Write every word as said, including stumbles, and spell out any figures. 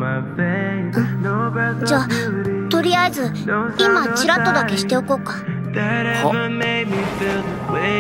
じゃあとりあえず今チラッとだけしておこうか。 は？